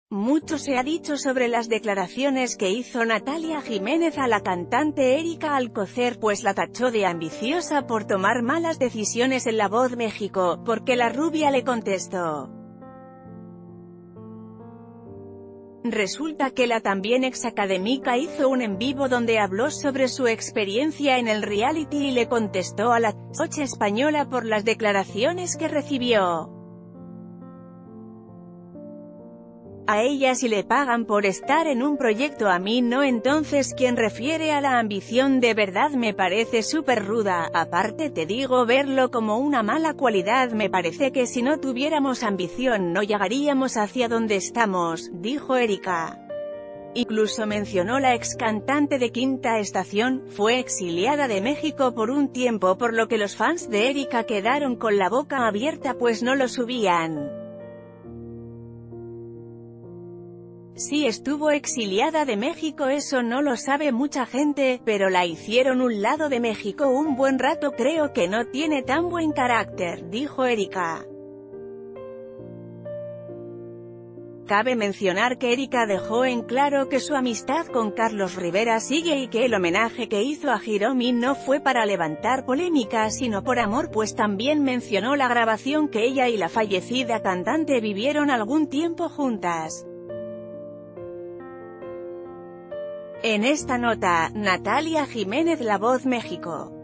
Mucho se ha dicho sobre las declaraciones que hizo Natalia Jiménez a la cantante Erika Alcocer, pues la tachó de ambiciosa por tomar malas decisiones en La Voz México, porque la rubia le contestó. Resulta que la también exacadémica hizo un en vivo donde habló sobre su experiencia en el reality y le contestó a la chocha española por las declaraciones que recibió. A ella si le pagan por estar en un proyecto, a mí no. Entonces quien refiere a la ambición de verdad me parece súper ruda. Aparte te digo, verlo como una mala cualidad, me parece que si no tuviéramos ambición no llegaríamos hacia donde estamos, dijo Erika. Incluso mencionó la ex cantante de Quinta Estación, fue exiliada de México por un tiempo, por lo que los fans de Erika quedaron con la boca abierta pues no lo subían. Sí, estuvo exiliada de México, eso no lo sabe mucha gente, pero la hicieron un lado de México un buen rato, creo que no tiene tan buen carácter, dijo Erika. Cabe mencionar que Erika dejó en claro que su amistad con Carlos Rivera sigue y que el homenaje que hizo a Hiromi no fue para levantar polémica sino por amor, pues también mencionó la grabación que ella y la fallecida cantante vivieron algún tiempo juntas. En esta nota, Natalia Jiménez, La Voz México.